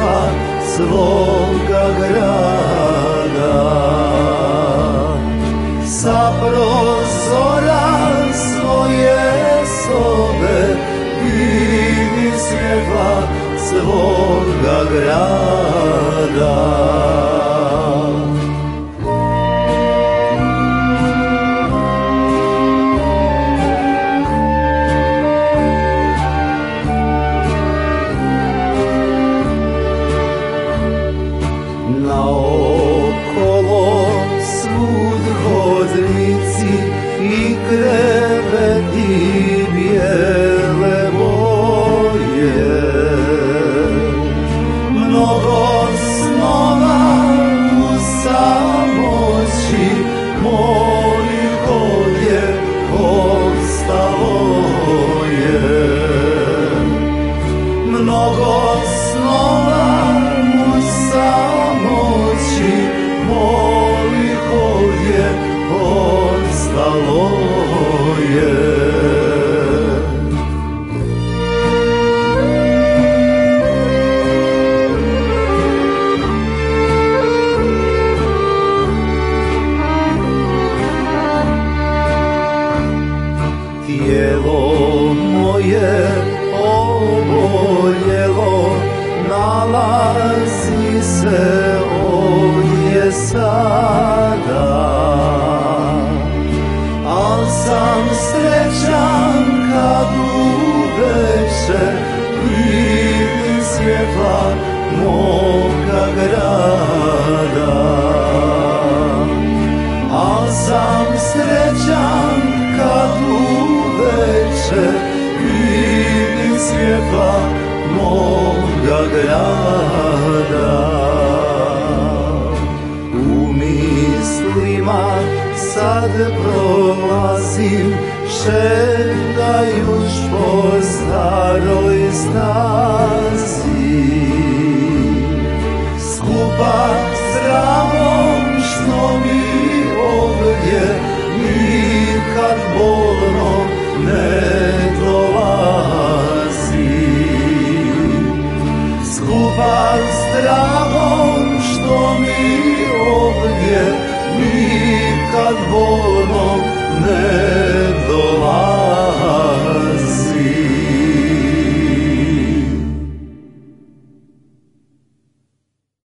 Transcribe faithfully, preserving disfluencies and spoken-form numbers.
svjetla svoga grada. Sa prozora svoje sobe vidi svjetla svoga grada. Naokolo svud hodnici i kreveti bijele boje. Mnogo snova u samoći mojih ovdje ostalo je. Mnogo snova u samoći mojih ovdje ostalo je. Tijelo moje oboljelo nalazi se ovdje sada, al sam srećan kad uveče vidim svjetla moga grada. Al sam srećan kad uveče vidim svjetla moga grada. U mislima sad prolazim šetajuć po staroj stazi, skupa s travom što mi ovdje nikad bolno ne dolazi. Skupa s travom što mi ovdje nikad bolno ne